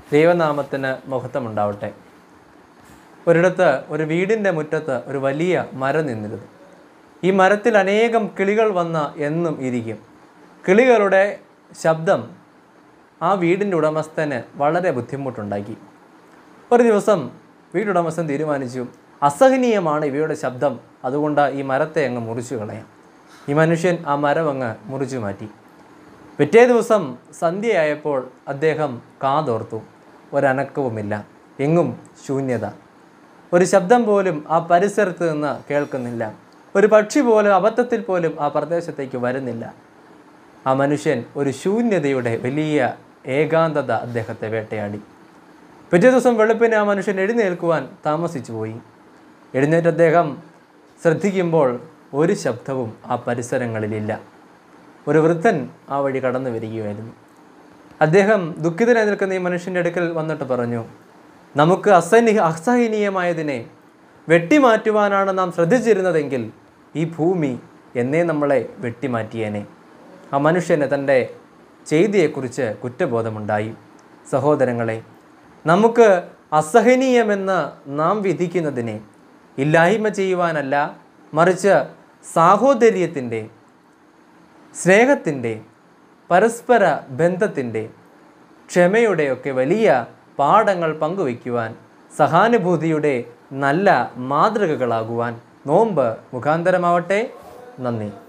ദൈവനാമത്തിന് മഹത്വമുണ്ടാവട്ടെ. ഒരിടത്ത് ഒരു വീടിൻ്റെ മുറ്റത്ത് ഒരു വലിയ മരം നിന്നിരുന്നു. ഈ മരത്തിൽ അനേകം കിളികൾ വന്ന് എന്നും ഇരിക്കും. കിളികളുടെ ശബ്ദം ആ വീടിൻ്റെ ഉടമസ്ഥന് വളരെ ബുദ്ധിമുട്ടുണ്ടാക്കി. ഒരു ദിവസം വീട്ടുടമസ്ഥൻ തീരുമാനിച്ചു, അസഹനീയമാണ് ഇവയുടെ ശബ്ദം, അതുകൊണ്ട് ഈ മരത്തെ അങ്ങ് മുറിച്ചു കളയാം. ഈ മനുഷ്യൻ ആ മരം അങ്ങ് മുറിച്ചു മാറ്റി. പിറ്റേ ദിവസം സന്ധ്യയായപ്പോൾ അദ്ദേഹം കാതോർത്തു. ഒരനക്കവുമില്ല, എങ്ങും ശൂന്യത. ഒരു ശബ്ദം പോലും ആ പരിസരത്ത് നിന്ന് കേൾക്കുന്നില്ല. ഒരു പക്ഷി പോലും അബദ്ധത്തിൽ പോലും ആ പ്രദേശത്തേക്ക് വരുന്നില്ല. ആ മനുഷ്യൻ ഒരു ശൂന്യതയുടെ വലിയ ഏകാന്തത അദ്ദേഹത്തെ വേട്ടയാടി. പിറ്റേ ദിവസം വെളുപ്പിന് ആ മനുഷ്യൻ എഴുന്നേൽക്കുവാൻ താമസിച്ചു പോയി. എഴുന്നേറ്റ് അദ്ദേഹം ശ്രദ്ധിക്കുമ്പോൾ ഒരു ശബ്ദവും ആ പരിസരങ്ങളിലില്ല. ഒരു വൃദ്ധൻ ആ വഴി കടന്നു വരികയായിരുന്നു. അദ്ദേഹം ദുഃഖിതനായി നിൽക്കുന്ന ഈ മനുഷ്യൻ്റെ അടുക്കൽ വന്നിട്ട് പറഞ്ഞു, നമുക്ക് അസഹനീയമായതിനെ വെട്ടിമാറ്റുവാനാണ് നാം ശ്രദ്ധിച്ചിരുന്നതെങ്കിൽ ഈ ഭൂമി എന്നേ നമ്മളെ വെട്ടിമാറ്റിയേനെ. ആ മനുഷ്യന് തൻ്റെ ചെയ്തിയെക്കുറിച്ച് കുറ്റബോധമുണ്ടായി. സഹോദരങ്ങളെ, നമുക്ക് അസഹനീയമെന്ന് നാം വിധിക്കുന്നതിനെ ഇല്ലായ്മ ചെയ്യുവാനല്ല, മറിച്ച് സാഹോദര്യത്തിൻ്റെ, സ്നേഹത്തിൻ്റെ, പരസ്പര ബന്ധത്തിൻ്റെ, ക്ഷമയുടെയൊക്കെ വലിയ പാഠങ്ങൾ പങ്കുവയ്ക്കുവാൻ, സഹാനുഭൂതിയുടെ നല്ല മാതൃകകളാകുവാൻ നോമ്പ് മുഖാന്തരമാവട്ടെ. നന്ദി.